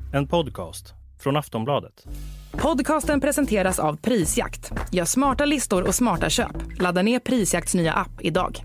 En podcast från Aftonbladet. Podcasten presenteras av Prisjakt. Gör smarta listor och smarta köp. Ladda ner Prisjakts nya app idag.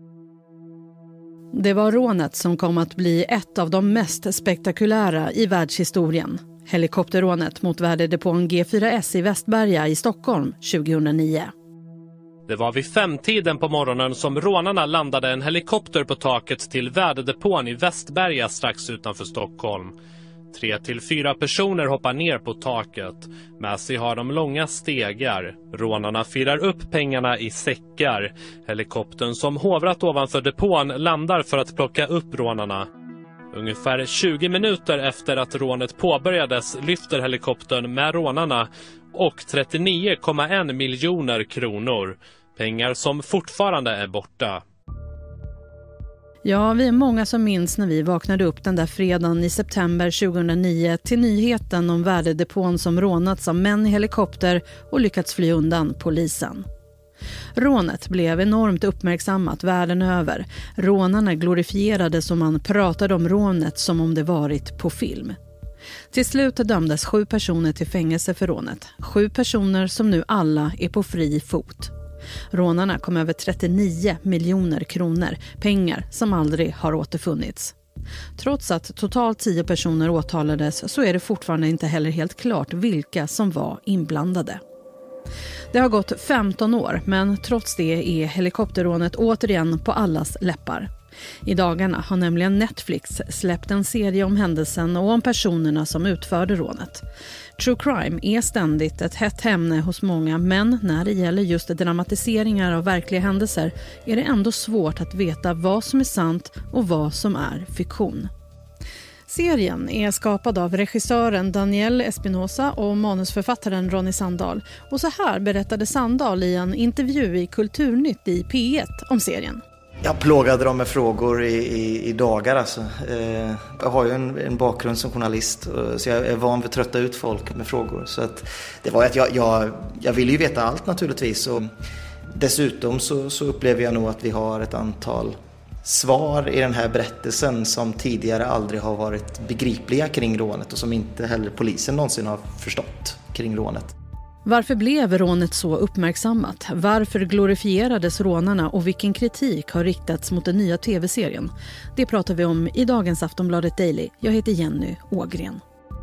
Det var rånet som kom att bli ett av de mest spektakulära i världshistorien. Helikopterrånet mot värdedepån G4S i Västberga i Stockholm 2009. Det var vid 5-tiden på morgonen som rånarna landade en helikopter på taket till värdedepån i Västberga strax utanför Stockholm. 3-4 personer hoppar ner på taket. Med sig har de långa stegar. Rånarna firar upp pengarna i säckar. Helikoptern som hovrat ovanför depån landar för att plocka upp rånarna. Ungefär 20 minuter efter att rånet påbörjades lyfter helikoptern med rånarna och 39,1 miljoner kronor. Pengar som fortfarande är borta. Ja, vi är många som minns när vi vaknade upp den där fredagen i september 2009 till nyheten om värdedepån som rånats av män i helikopter och lyckats fly undan polisen. Rånet blev enormt uppmärksammat världen över. Rånarna glorifierades och man pratade om rånet som om det varit på film. Till slut dömdes 7 personer till fängelse för rånet. 7 personer som nu alla är på fri fot. Rånarna kom över 39 miljoner kronor, pengar som aldrig har återfunnits. Trots att totalt 10 personer åtalades så är det fortfarande inte heller helt klart vilka som var inblandade. Det har gått 15 år, men trots det är helikopterrånet återigen på allas läppar. I dagarna har nämligen Netflix släppt en serie om händelsen och om personerna som utförde rånet. True crime är ständigt ett hett ämne hos många, men när det gäller just dramatiseringar av verkliga händelser är det ändå svårt att veta vad som är sant och vad som är fiktion. Serien är skapad av regissören Daniel Espinosa och manusförfattaren Ronny Sandahl. Och så här berättade Sandahl i en intervju i Kulturnytt i P1 om serien. Jag plågade dem med frågor i dagar. Alltså. Jag har ju en bakgrund som journalist, så jag är van vid att trötta ut folk med frågor. Så att det var att jag ville ju veta allt naturligtvis. Och dessutom så upplever jag nog att vi har ett antal svar i den här berättelsen som tidigare aldrig har varit begripliga kring rånet och som inte heller polisen någonsin har förstått kring rånet. Varför blev rånet så uppmärksammat? Varför glorifierades rånarna och vilken kritik har riktats mot den nya tv-serien? Det pratar vi om i dagens Aftonbladet Daily. Jag heter Jenny Ågren.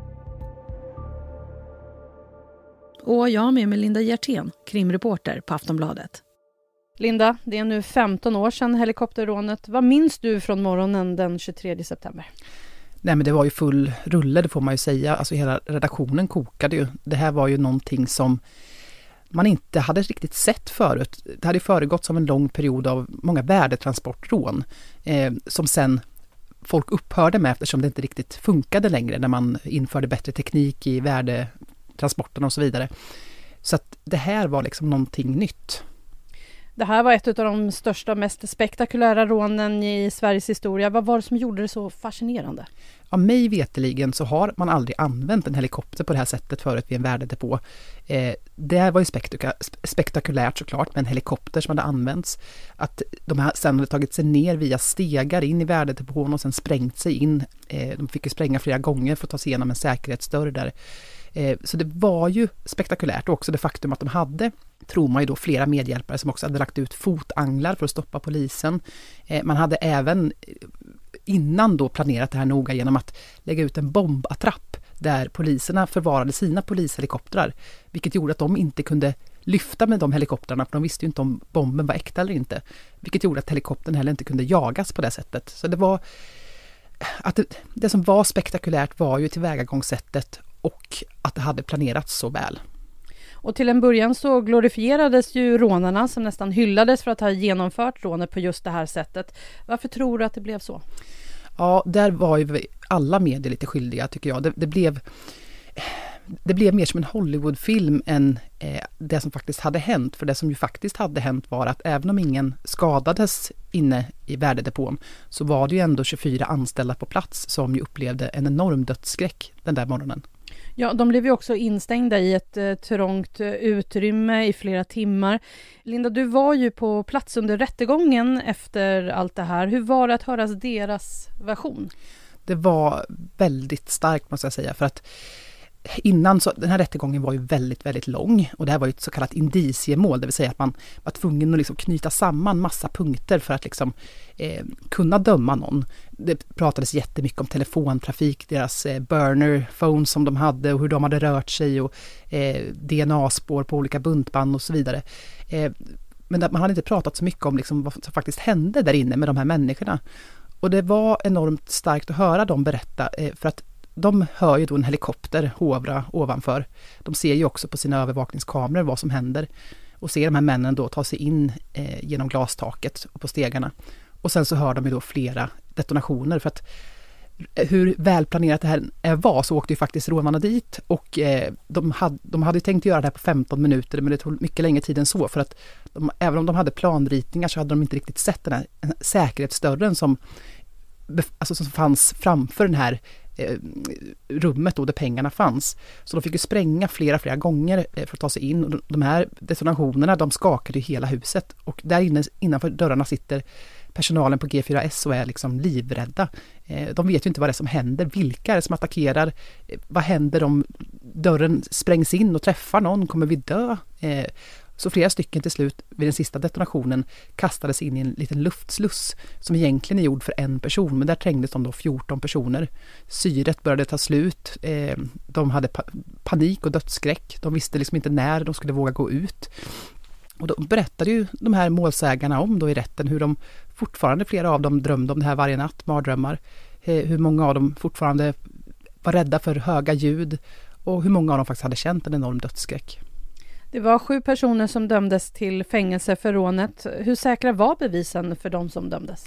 Och jag har med mig Linda Hjertén, krimreporter på Aftonbladet. Linda, det är nu 15 år sedan helikopterrånet. Vad minns du från morgonen den 23 september? Nej, men det var ju full rulle, det får man ju säga. Alltså hela redaktionen kokade ju. Det här var ju någonting som man inte hade riktigt sett förut. Det hade föregått som en lång period av många värdetransportrån som sen folk upphörde med eftersom det inte riktigt funkade längre när man införde bättre teknik i värdetransporterna och så vidare. Så att det här var liksom någonting nytt. Det här var ett av de största, mest spektakulära rånen i Sveriges historia. Vad var det som gjorde det så fascinerande? Ja, mig veteligen så har man aldrig använt en helikopter på det här sättet förut vid en värdedepå. Det var ju spektakulärt såklart, med en helikopter som hade använts. Att de här sen hade tagit sig ner via stegar in i värdedepån och sen sprängt sig in. De fick ju spränga flera gånger för att ta sig igenom en säkerhetsdörr där. Så det var ju spektakulärt, och också det faktum att de hade, tror man ju då, flera medhjälpare som också hade lagt ut fotanglar för att stoppa polisen. Man hade även innan då planerat det här noga genom att lägga ut en bombattrapp där poliserna förvarade sina polishelikoptrar, vilket gjorde att de inte kunde lyfta med de helikoptrarna, för de visste ju inte om bomben var äkta eller inte, vilket gjorde att helikoptern heller inte kunde jagas på det sättet. Så det var att det som var spektakulärt var ju tillvägagångssättet och att det hade planerats så väl. Och till en början så glorifierades ju rånarna som nästan hyllades för att ha genomfört rånet på just det här sättet. Varför tror du att det blev så? Ja, där var ju alla medier lite skyldiga, tycker jag. Det blev mer som en Hollywoodfilm än det som faktiskt hade hänt. För det som ju faktiskt hade hänt var att även om ingen skadades inne i värdedepån så var det ju ändå 24 anställda på plats som ju upplevde en enorm dödsskräck den där morgonen. Ja, de blev ju också instängda i ett trångt utrymme i flera timmar. Linda, du var ju på plats under rättegången efter allt det här. Hur var det att höra deras version? det var väldigt starkt måste jag säga, för att innan så, den här rättegången var ju väldigt, väldigt lång och det här var ju ett så kallat indiciemål, det vill säga att man var tvungen att liksom knyta samman massa punkter för att liksom, kunna döma någon. Det pratades jättemycket om telefontrafik, deras burner phones som de hade och hur de hade rört sig och DNA-spår på olika buntband och så vidare. Men man hade inte pratat så mycket om liksom vad som faktiskt hände där inne med de här människorna. Och det var enormt starkt att höra dem berätta, för att de hör ju då en helikopter hovra ovanför. De ser ju också på sina övervakningskameror vad som händer och ser de här männen då ta sig in genom glastaket och på stegarna. Och sen så hör de ju då flera detonationer, för att hur välplanerat det här var så åkte ju faktiskt rånarna dit och de hade tänkt göra det här på 15 minuter, men det tog mycket längre tid än så, för att även om de hade planritningar så hade de inte riktigt sett den här säkerhetsdörren som fanns framför den här rummet då där pengarna fanns. Så de fick ju spränga flera gånger för att ta sig in, och de här detonationerna, de skakade ju hela huset, och där inne innanför dörrarna sitter personalen på G4S och är liksom livrädda. De vet ju inte vad det är som händer, vilka är det som attackerar, vad händer om dörren sprängs in och träffar någon, kommer vi dö? Så flera stycken till slut vid den sista detonationen kastades in i en liten luftsluss som egentligen är gjord för en person, men där trängdes de då 14 personer. Syret började ta slut, de hade panik och dödsskräck, de visste liksom inte när de skulle våga gå ut. Och då berättade ju de här målsägarna om då i rätten hur de fortfarande, flera av dem drömde om det här varje natt, mardrömmar. Hur många av dem fortfarande var rädda för höga ljud och hur många av dem faktiskt hade känt en enorm dödsskräck. Det var 7 personer som dömdes till fängelse för rånet. Hur säkra var bevisen för de som dömdes?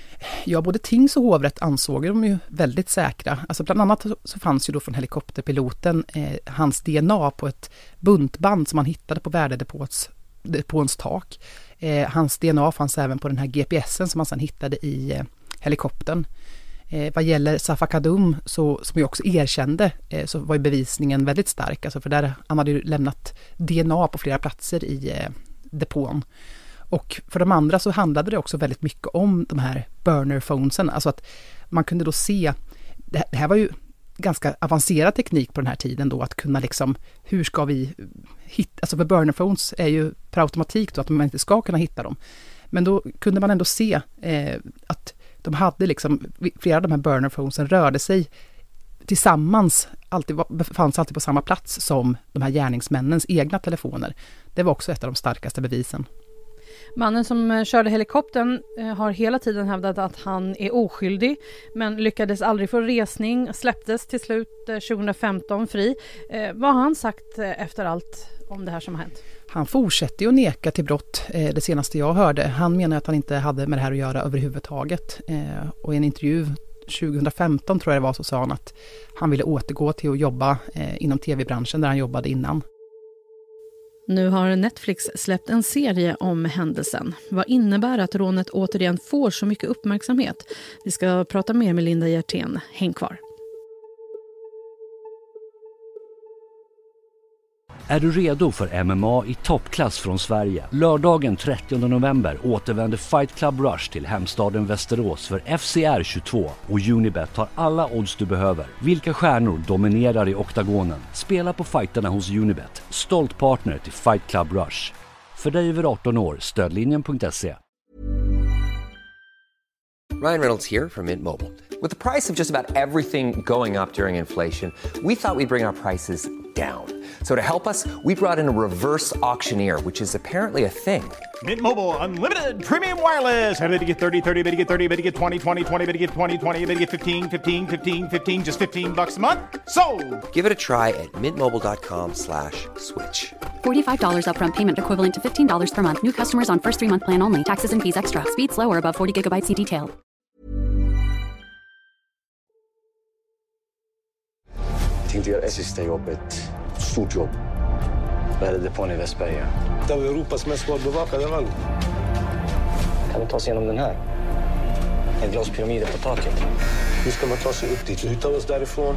Ja, både tings- och hovrätt ansåg de ju väldigt säkra. Alltså bland annat så fanns ju då från helikopterpiloten hans DNA på ett buntband som man hittade på värdedepåns tak. Hans DNA fanns även på den här GPSen som man sedan hittade i helikoptern. Vad gäller Safa Kadum, som ju också erkände, så var ju bevisningen väldigt stark. Alltså för där han hade ju lämnat DNA på flera platser i depån. Och för de andra så handlade det också väldigt mycket om de här burner phonesen. Alltså att man kunde då se, det här var ju ganska avancerad teknik på den här tiden då, att kunna liksom, hur ska vi hitta, alltså för burner phones är ju per automatik då att man inte ska kunna hitta dem. Men då kunde man ändå se att de hade liksom, flera av de här burner phonesen rörde sig tillsammans, befanns alltid på samma plats som de här gärningsmännens egna telefoner. Det var också ett av de starkaste bevisen. Mannen som körde helikoptern har hela tiden hävdat att han är oskyldig, men lyckades aldrig få resning, släpptes till slut 2015 fri. Vad har han sagt efter allt om det här som har hänt? Han fortsätter ju att neka till brott, det senaste jag hörde. Han menar att han inte hade med det här att göra överhuvudtaget. Och i en intervju 2015 tror jag det var, så sa han att han ville återgå till att jobba inom tv-branschen där han jobbade innan. Nu har Netflix släppt en serie om händelsen. Vad innebär att rånet återigen får så mycket uppmärksamhet? Vi ska prata mer med Linda Hjertén. Häng kvar. Är du redo för MMA i toppklass från Sverige? Lördagen 30 november återvänder Fight Club Rush till hemstaden Västerås för FCR 22 och Unibet har alla odds du behöver. Vilka stjärnor dominerar i oktagonen? Spela på fighterna hos Unibet, stolt partner till Fight Club Rush. För dig över 18 år, stödlinjen.se. Ryan Reynolds here from Mint Mobile. With the price of just about everything going up during inflation, we thought we'd bring our prices down. So to help us, we brought in a reverse auctioneer, which is apparently a thing. Mint Mobile Unlimited Premium Wireless. How to get 30, 30, bit to get 30, bit to get 20, 20, 20, bit to get 20, 20, bit to get 15, 15, 15, 15, just $15 a month? Sold! Give it a try at mintmobile.com/switch. $45 upfront payment equivalent to $15 per month. New customers on first 3-month plan only. Taxes and fees extra. Speed slower above 40 gigabytes per detail. Jag tänkte göra sista jobbet. Stort jobb. Värdedepån i Västberga. Det var Europas mest svårbevakade vagn. Kan vi ta sig igenom den här? En glaspyramid på taket. Hur ska man ta sig upp dit? Hur tar vi oss därifrån?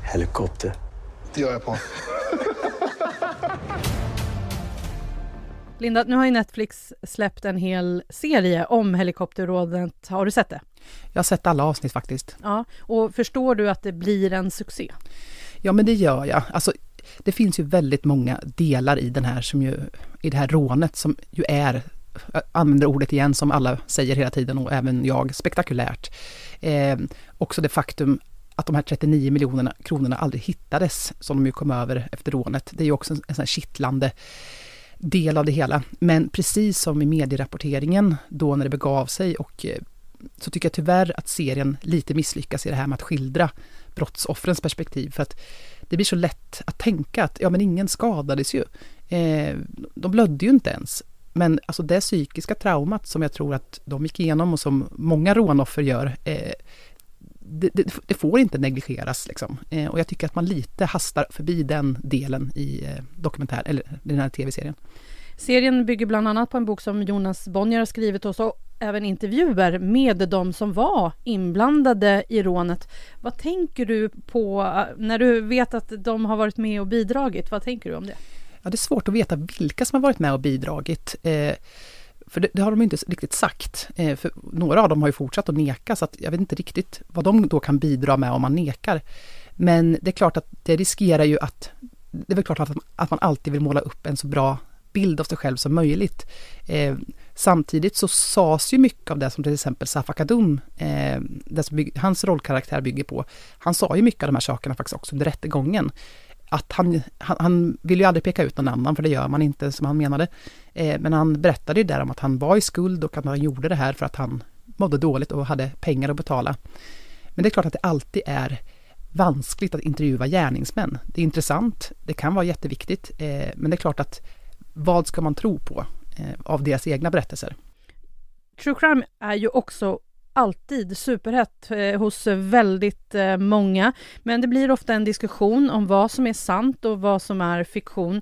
Helikopter. Det gör jag på. Linda, nu har ju Netflix släppt en hel serie om helikopterrånet. Har du sett det? Jag har sett alla avsnitt faktiskt. Ja, och förstår du att det blir en succé? Ja, men det gör jag. Alltså, det finns ju väldigt många delar i den här i det här rånet som ju är, jag använder ordet igen som alla säger hela tiden och även jag, spektakulärt. Också det faktum att de här 39 miljonerna kronorna aldrig hittades som de ju kom över efter rånet. Det är ju också en sån här kittlande del av det hela. Men precis som i medierapporteringen då när det begav sig, och så tycker jag tyvärr att serien lite misslyckas i det här med att skildra brottsoffrens perspektiv. För att det blir så lätt att tänka att ja, men ingen skadades ju. De blödde ju inte ens. Men alltså det psykiska traumat som jag tror att de gick igenom och som många rånoffer gör, det får inte negligeras liksom. Och jag tycker att man lite hastar förbi den delen i dokumentär eller den här tv-serien. Serien bygger bland annat på en bok som Jonas Bonnier har skrivit och så även intervjuer med de som var inblandade i rånet. Vad tänker du på när du vet att de har varit med och bidragit? Vad tänker du om det? Ja, det är svårt att veta vilka som har varit med och bidragit. För det har de inte riktigt sagt. För några av dem har ju fortsatt att neka, så att jag vet inte riktigt vad de då kan bidra med om man nekar. Men det är klart att det riskerar ju att, det är väl klart att man alltid vill måla upp en så bra bild av sig själv som möjligt. Samtidigt så sades ju mycket av det som till exempel Safa Kadum, hans rollkaraktär bygger på. Han sa ju mycket av de här sakerna faktiskt också under rättegången. Att han vill ju aldrig peka ut någon annan, för det gör man inte som han menade. Men han berättade ju där om att han var i skuld och att han gjorde det här för att han mådde dåligt och hade pengar att betala. Men det är klart att det alltid är vanskligt att intervjua gärningsmän. Det är intressant, det kan vara jätteviktigt, men det är klart att vad ska man tro på av deras egna berättelser? True crime är ju också alltid superhett hos väldigt många. Men det blir ofta en diskussion om vad som är sant och vad som är fiktion.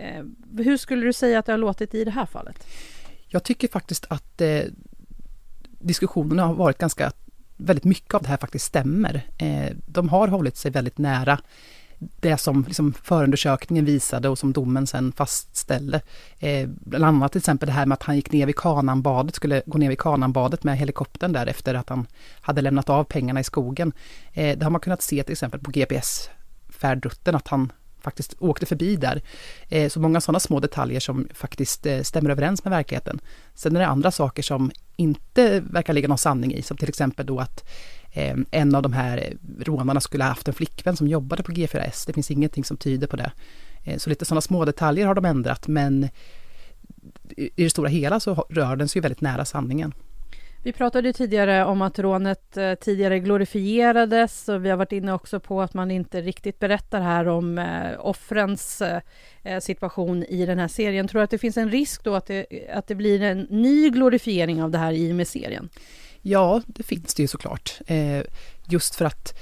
Hur skulle du säga att det har låtit i det här fallet? Jag tycker faktiskt att diskussionerna har varit väldigt mycket av det här faktiskt stämmer. De har hållit sig väldigt nära det som liksom förundersökningen visade och som domen sen fastställde. Bland annat till exempel det här med att han gick ner vid Kananbadet, skulle gå ner vid Kananbadet med helikoptern där efter att han hade lämnat av pengarna i skogen. Det har man kunnat se till exempel på GPS-färdrutten att han faktiskt åkte förbi där. Så många sådana små detaljer som faktiskt stämmer överens med verkligheten. Sen är det andra saker som inte verkar ligga någon sanning i, som till exempel då att en av de här rånarna skulle ha haft en flickvän som jobbade på G4S. Det finns ingenting som tyder på det. Så lite sådana små detaljer har de ändrat, men i det stora hela så rör den sig väldigt nära sanningen. Vi pratade ju tidigare om att rånet tidigare glorifierades, och vi har varit inne också på att man inte riktigt berättar här om offrens situation i den här serien. Tror du att det finns en risk då att det blir en ny glorifiering av det här i med serien? Ja, det finns det ju såklart. Just för att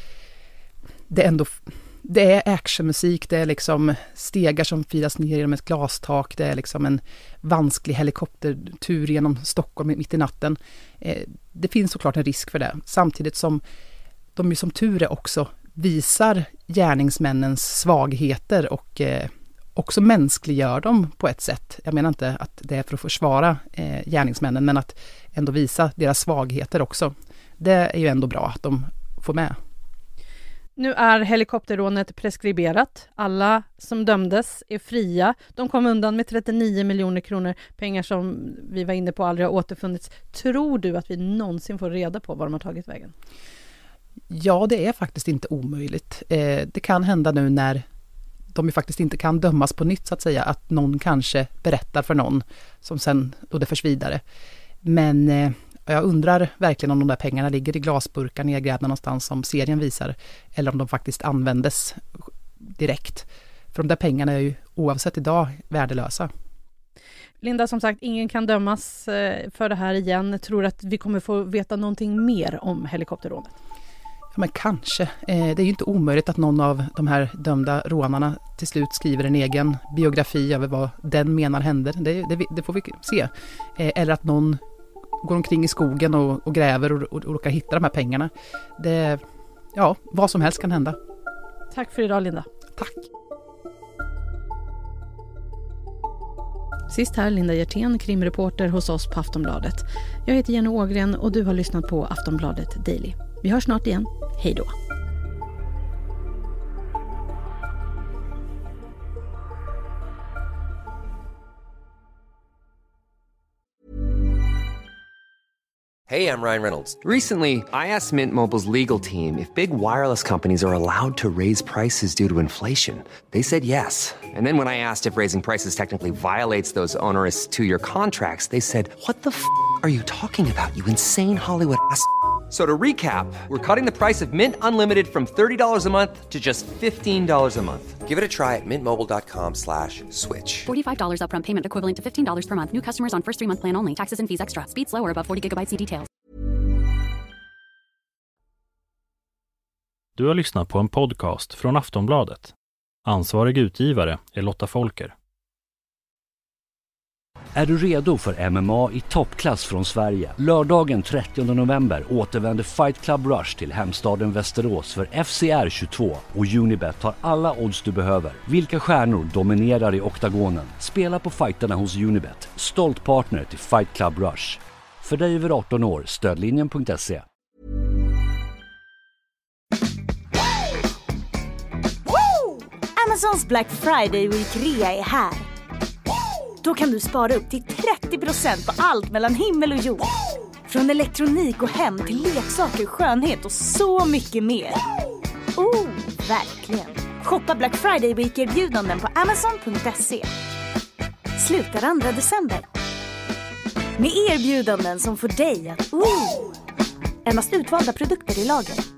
det är actionmusik, det är liksom stegar som firas ner genom ett glastak, det är liksom en vansklig helikoptertur genom Stockholm mitt i natten. Det finns såklart en risk för det. Samtidigt som de ju som tur är också visar gärningsmännens svagheter och också mänskliggör dem på ett sätt. Jag menar inte att det är för att försvara gärningsmännen, men att ändå visa deras svagheter också. Det är ju ändå bra att de får med. Nu är helikopterrånet preskriberat. Alla som dömdes är fria. De kom undan med 39 miljoner kronor, pengar som vi var inne på aldrig har återfunnits. Tror du att vi någonsin får reda på var de har tagit vägen? Ja, det är faktiskt inte omöjligt. Det kan hända nu när de ju faktiskt inte kan dömas på nytt, så att säga, att någon kanske berättar för någon som sen då det förs vidare. Men jag undrar verkligen om de där pengarna ligger i glasburkar nedgrävda någonstans som serien visar, eller om de faktiskt användes direkt. För de där pengarna är ju oavsett idag värdelösa. Linda, som sagt, ingen kan dömas för det här igen. Tror du att vi kommer få veta någonting mer om helikopterrånet? Ja, men kanske. Det är ju inte omöjligt att någon av de här dömda rånarna till slut skriver en egen biografi över vad den menar händer. Det får vi se. Eller att någon går omkring i skogen och gräver och råkar hitta de här pengarna. Vad som helst kan hända. Tack för idag, Linda. Tack. Sist här Linda Hjertén, krimreporter hos oss på Aftonbladet. Jag heter Jenny Ågren och du har lyssnat på Aftonbladet Daily. Vi hörs snart igen. Hej då! Hey, I'm Ryan Reynolds. Recently, I asked Mint Mobile's legal team if big wireless companies are allowed to raise prices due to inflation. They said yes. And then when I asked if raising prices technically violates those onerous 2-year contracts, they said, "What the f*** are you talking about, you insane Hollywood ass?" So to recap, we're cutting the price of Mint Unlimited from $30 a month to just $15 a month. Give it a try at mintmobile.com/switch. $45 upfront payment equivalent to $15 per month. New customers on first 3-month plan only. Taxes and fees extra. Speed slower above 40 gigabytes per details. Du har lyssnat på en podcast från Aftonbladet. Ansvarig utgivare är Lotta Folker. Är du redo för MMA i toppklass från Sverige? Lördagen 30 november återvänder Fight Club Rush till hemstaden Västerås för FCR 22 och Unibet har alla odds du behöver. Vilka stjärnor dominerar i oktagonen? Spela på fighterna hos Unibet, stolt partner till Fight Club Rush. För dig över 18 år, stödlinjen.se. Amazons Black Friday Week Rea är här. Då kan du spara upp till 30% på allt mellan himmel och jord. Från elektronik och hem till leksaker, skönhet och så mycket mer. Verkligen. Shoppa Black Friday Week-erbjudanden på Amazon.se. Slutar 2 december. Med erbjudanden som får dig att endast utvalda produkter i lager.